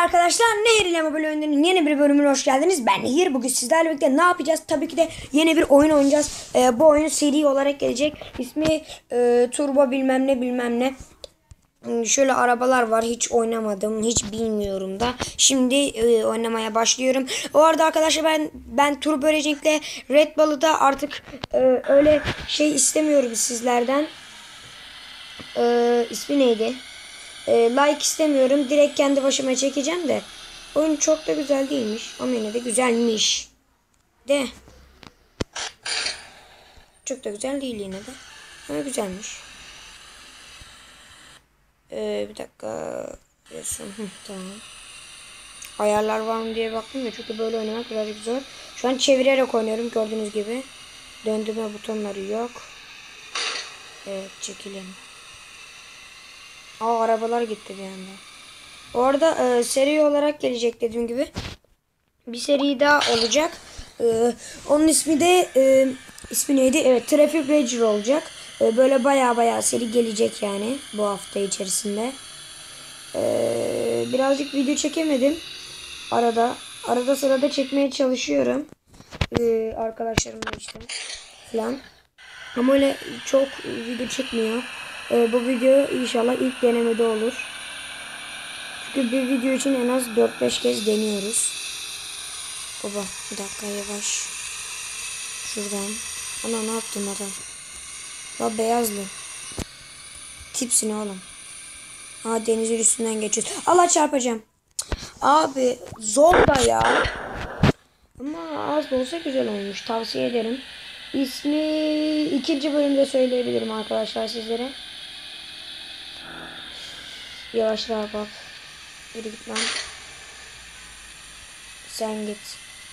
Arkadaşlar, Nehir ile Mobil Oyunları'nın yeni bir bölümüne hoş geldiniz. Ben Nehir. Bugün sizlerle birlikte ne yapacağız? Tabii ki de yeni bir oyun oynayacağız. Bu oyun seri olarak gelecek. İsmi Turbo bilmem ne bilmem ne. Şöyle arabalar var. Hiç oynamadım. Hiç bilmiyorum da. Şimdi oynamaya başlıyorum. O arada arkadaşlar ben Turbo Racing'le Red Bull'u da artık öyle şey istemiyorum sizlerden. İsmi neydi? Like istemiyorum. Direkt kendi başıma çekeceğim de. Oyun çok da güzel değilmiş. Ama yine de güzelmiş. De. Çok da güzel değil yine de. Ama güzelmiş. Bir dakika. Tamam. Ayarlar var mı diye baktım da çünkü böyle oynamak birazcık zor. Şu an çevirerek oynuyorum gördüğünüz gibi. Döndürme butonları yok. Evet, çekelim. Arabalar gitti bir anda. Orada seri olarak gelecek dediğim gibi. Bir seri daha olacak. Onun ismi de ismi neydi? Evet, Traffic Ranger olacak. Böyle baya seri gelecek yani bu hafta içerisinde. Birazcık video çekemedim. Arada sırada çekmeye çalışıyorum. Arkadaşlarımla işte falan. Ama öyle çok video çekmiyor. Bu video inşallah ilk denemede olur. Çünkü bir video için en az 4-5 kez deniyoruz. Baba bir dakika, yavaş. Şuradan. Ana, ne yaptın adam? La beyazlı. Tipsin oğlum. Denizin üstünden geçiyoruz. Allah, çarpacağım. Abi zor da ya. Ama az da olsa güzel olmuş. Tavsiye ederim. İsmi ikinci bölümde söyleyebilirim arkadaşlar sizlere. Yavaşla bak. Yürü git lan. Sen git.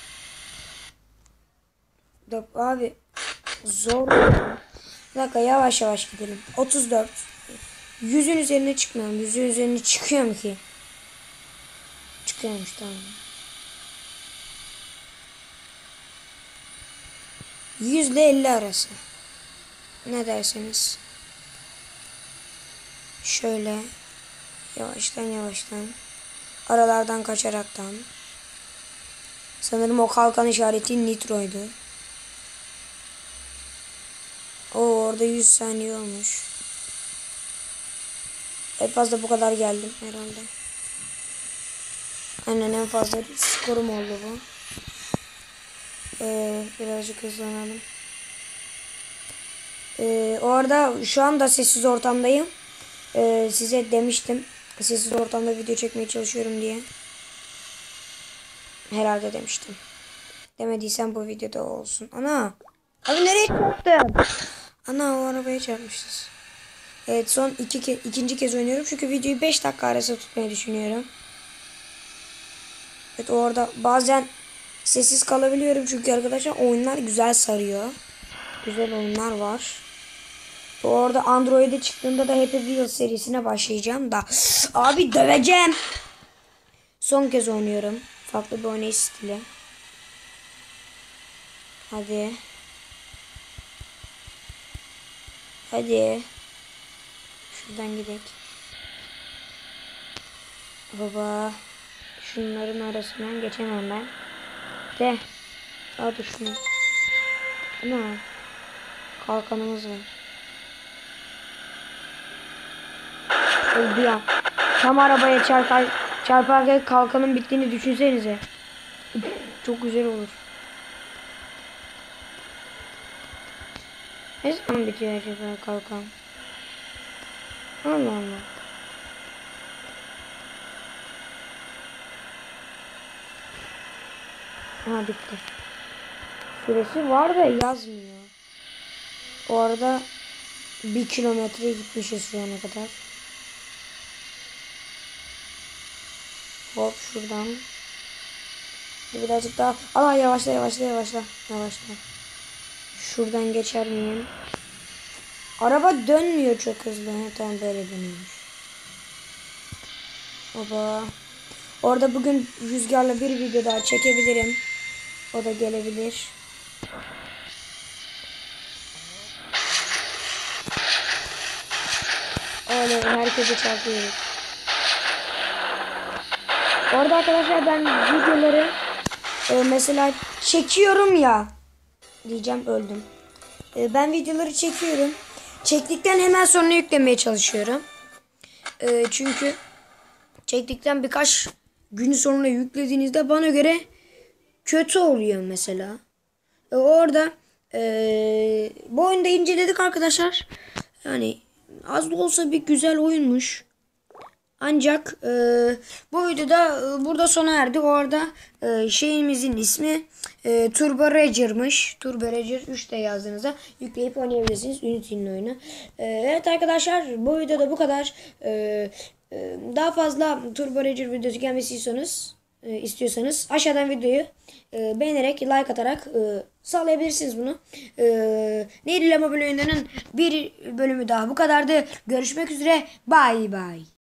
Abi zor. Bir dakika, yavaş gidelim. 34. 100'ün üzerine çıkmıyorum. 100'ün üzerine çıkıyorum ki. Çıkıyormuş, tamam. 100 ile 50 arası. Ne derseniz. Şöyle. Yavaştan. Aralardan kaçaraktan. Sanırım o kalkan işareti nitroydu. Orada 100 saniye olmuş. En fazla bu kadar geldim herhalde. Aynen, en fazla skorum oldu bu. Birazcık hızlanalım. Orada şu anda sessiz ortamdayım. Size demiştim. Sessiz ortamda video çekmeye çalışıyorum diye. Herhalde demiştim. Demediysem bu videoda olsun. Ana. Abi nereye çarptın? Ana, o arabaya çarpmışız. Evet, son ikinci kez oynuyorum. Çünkü videoyu 5 dakika arası tutmayı düşünüyorum. Evet, orada bazen sessiz kalabiliyorum. Çünkü arkadaşlar oyunlar güzel sarıyor. Güzel oyunlar var. Orada Android'e çıktığında da Happy Wheels serisine başlayacağım da. Abi döveceğim. Son kez oynuyorum. Farklı bir oynayış stili. Hadi. Şuradan gidelim. Baba. Şunların arasından geçemem ben. Hadi şunu. Ana. Kalkanımız var. Öldü ya. Tam arabaya çarparken kalkanın bittiğini düşünsenize. Çok güzel olur. Ne zaman bitiyor acaba kalkan? Allah. Bitti. Süresi var da yazmıyor. O arada 1 kilometre gitmişiz şu ana kadar. Hop şuradan. Birazcık daha. Allah, yavaşla. Şuradan geçer miyim? Araba dönmüyor çok hızlı. Tamam, böyle dönüyormuş. Baba. Orada bugün rüzgarla bir video daha çekebilirim. O da gelebilir. Öyle herkese çarpıyoruz. Orada arkadaşlar ben videoları mesela çekiyorum ya. Diyeceğim öldüm. Ben videoları çekiyorum. Çektikten hemen sonra yüklemeye çalışıyorum. Çünkü çektikten birkaç gün sonra yüklediğinizde bana göre kötü oluyor mesela. Orada bu oyunu da inceledik arkadaşlar. Yani az da olsa bir güzel oyunmuş. Ancak bu videoda burada sona erdi. Orada şeyimizin ismi Turbo Rager'mış. Turbo Rager 3'te yazdığınızda yükleyip oynayabilirsiniz. Unity'nin oyunu. Evet arkadaşlar bu videoda bu kadar. Daha fazla Turbo Rager videosu gelmesi istiyorsanız aşağıdan videoyu beğenerek like atarak sağlayabilirsiniz bunu. Nehirli Mobil oyunlarının bir bölümü daha bu kadardı. Görüşmek üzere. Bye bye.